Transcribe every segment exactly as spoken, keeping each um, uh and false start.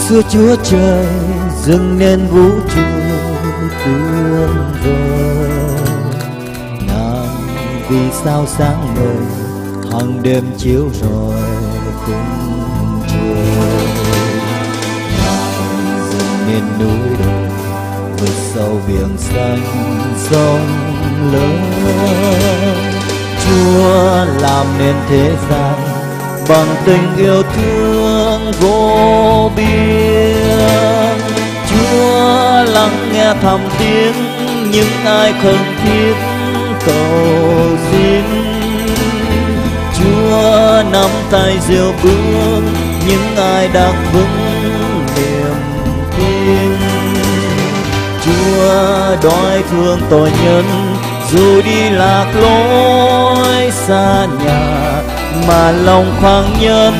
xưa Chúa Trời dâng nên vũ trụ tuyệt vời. Ngàn vì sao sáng ngời hàng đêm chiếu rọi khung trời. Ngài dâng nên núi đồi vượt sâu biển xanh sông lớn. Chúa làm nên thế gian bằng tình yêu thương vô biên. Chúa lắng nghe thầm tiếng những ai khẩn thiết cầu xin. Chúa nắm tay dìu bước những ai đang vững niềm tin. Chúa đói thương tội nhân dù đi lạc lối xa nhà mà lòng khoáng nhân.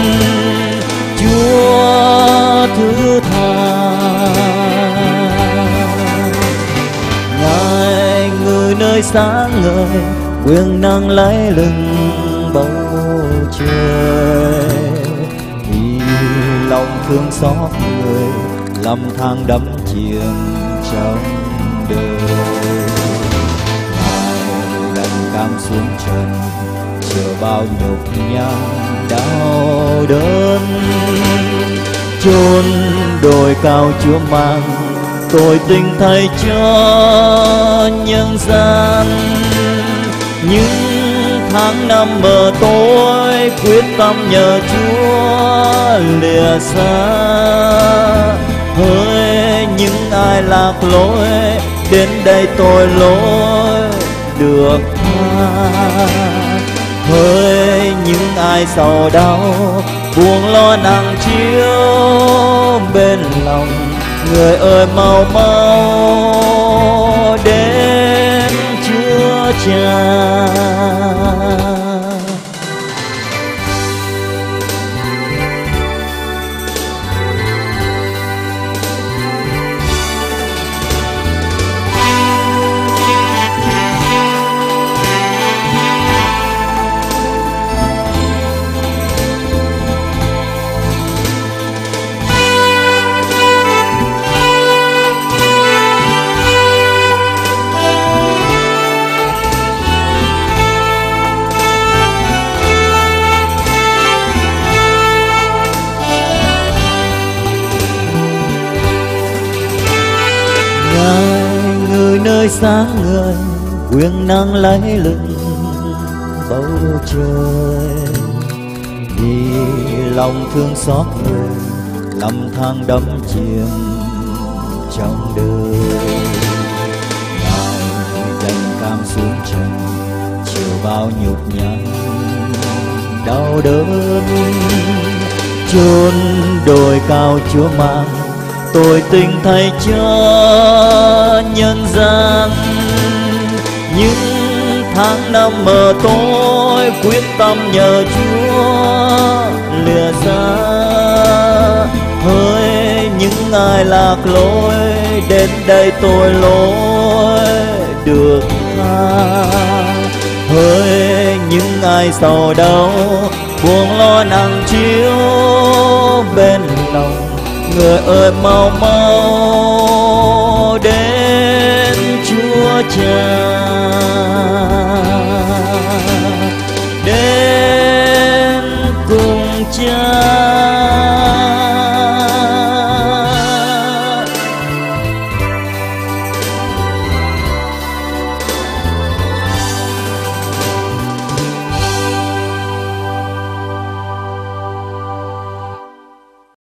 Chúa thứ tha Ngài người nơi sáng ngời quyền năng lấy lừng bầu trời. Vì lòng thương xót người lầm than đắm chìm trong đời. Ngài lần cam xuống trần chịu bao nhục nhằn đau đớn. Chôn đồi cao Chúa mang tội tình thay cho nhân gian. Những tháng năm mờ tối quyết tâm nhờ Chúa lìa xa. Hỡi những ai lạc lối đến đây tội lỗi được tha. Hỡi những ai sầu đau buông lo nặng chiếu bên lòng. Người ơi mau mau đến Chúa Cha. Người nơi sáng ngời quyền năng lấy lừng bầu trời. Vì lòng thương xót người lầm than đắm chìm trong đời. Ngài đành cam xuống trần chịu bao nhục nhằn đau đớn. Chôn đồi cao Chúa mang tội tình thay cho nhân gian. Những tháng năm mờ tối quyết tâm nhờ Chúa lìa xa. Hỡi những ai lạc lối đến đây tội lỗi được tha. Hỡi những ai sầu đau buông lo nặng chiếu bên lòng. Người ơi mau mau đến Chúa Cha.